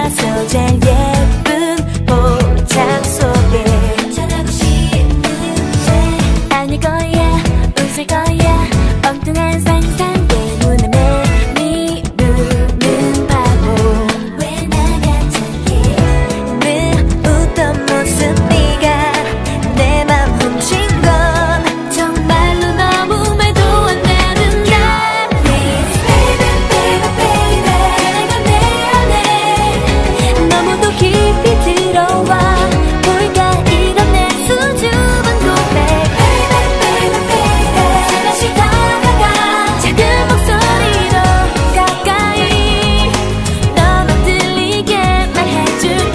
나서 제일 예쁜 포장 속에 전하고 싶은데 아닐 거야 웃을 거야 엉뚱한 상상 때문에 매일 미루는 바보 왜 나 같았게 늘 웃던 모습 네가 내 맘 훔친 건 정말로 너무 말도 안 되는데 Please baby baby baby 내가 내 안에 너무도 깊이 들어와 볼까 이런 내 수줍은 고백 Baby baby baby 살며시 다가가 작은 목소리로 가까이 너만 들리게 말해줄게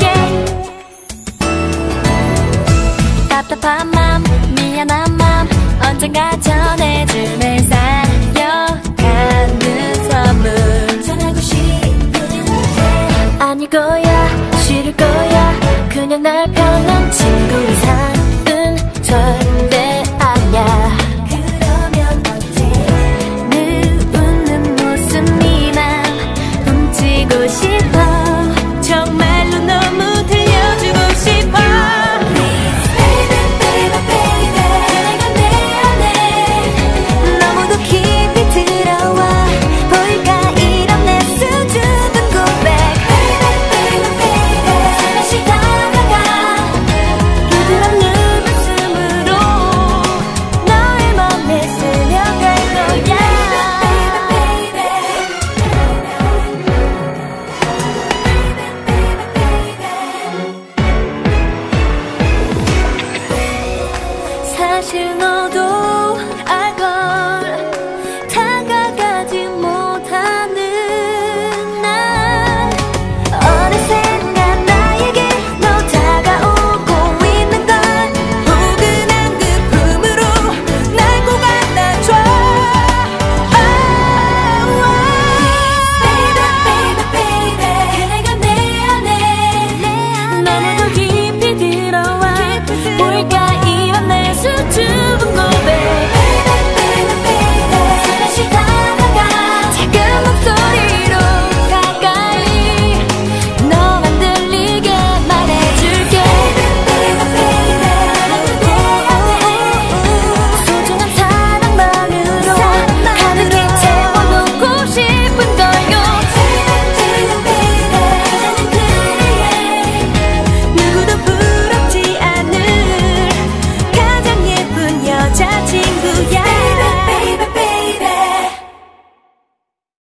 답답한 맘 미안한 맘 언젠가 전해줄 날 살려가는 선물 전하고 싶은데 아닐 거야 싫을 거야 그냥 날 편한 친구로